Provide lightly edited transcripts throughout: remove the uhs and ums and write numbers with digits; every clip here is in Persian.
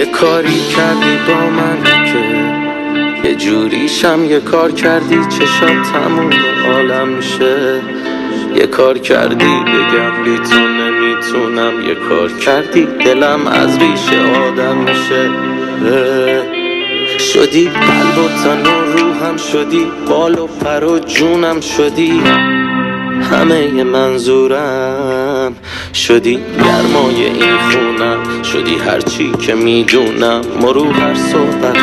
یه کاری کردی با من که یه جوریشم یه کار کردی چشات تموم عالم میشه. یه کار کردی بگم بی تو نمیتونم، یه کار کردی دلم از ریشه آدم میشه. شدی قلب و تن و روحم، شدی بال و پر و جونم، شدی همه منظورم، شدی گرمای این خونم، شدی هرچی که میدونم مرو هر صحبت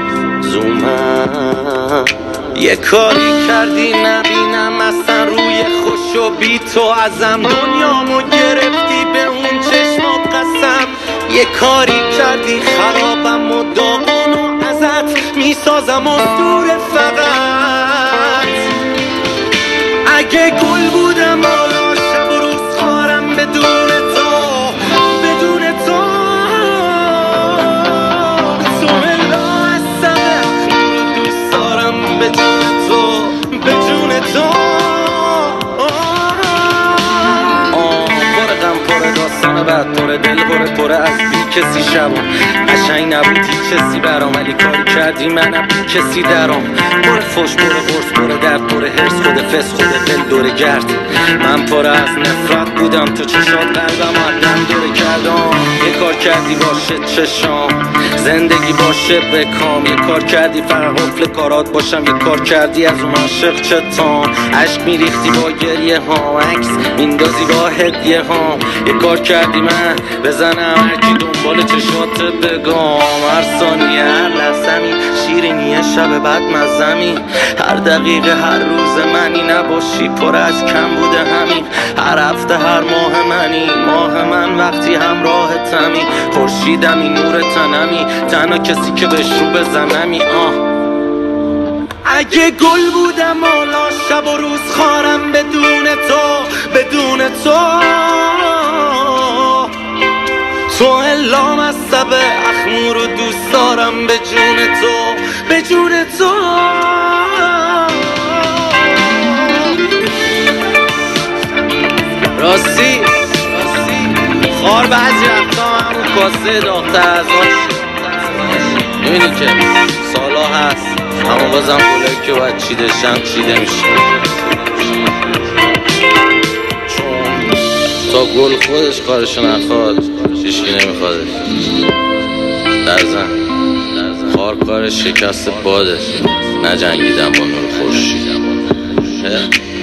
زومم. یه کاری کردی نبینم اصلا روی خوش و بی تو ازم، دنیامو گرفتی به اون چشمات قسم. یه کاری کردی خرابم و داغون و ازت میسازم و دور فقط. اگه گل بودم حالا شب و روز خارم بدون تو، بدون تو. تو الا هستم دوست دارم بدون تو، بدون تو. پر داستان بعد پر دل پر از بی کسی شبم. قشنگ نبود هیچ کسی برام، ولی کاری کردی منم بی کسی درام. پر فش پر قرص پر درد پر هرس، خود فس خود دل دور گرد. من پر از نفرت بودم، تو چشات قلبم عدم دوره کردم. یه کار کردی باشه چشام زندگی باشه بکام، یه کار کردی فقط حفل کارات باشم، یه کار کردی از اون عاشق چتام. عشق میریختی با گریه ها، عکس میندازی با هدیه ها. یه کار کردی من بزنم هرکی دنبال چشات بگام. هر ثانیه هر لحظمی شیرینیه شب بعد مزمی، هر دقیقه هر روز منی نباشی پر از کم بوده همین. هر هفته هر ماه منی ماه من وقتی همراه تمی، خورشیدمی نور تنمی تنها کسی که بهش رو بزنمی. اگه گل بودم حالا شب و روز خارم بدون تو، بدون تو. تو الا مصبه اخمور و دوست دارم به جون تو، به جون تو. راستی خار بعضی وقتا همون کاسه داغ‌تر از آش. میبینی که سالا هست اما بازم گلایی که باید چیده شم چیده میشه، چون تا گل خودش کارشو نخواد هیچکی نمیخوادش. در زن خار کارش شکست بادش، نجنگیدم با نور خورشید.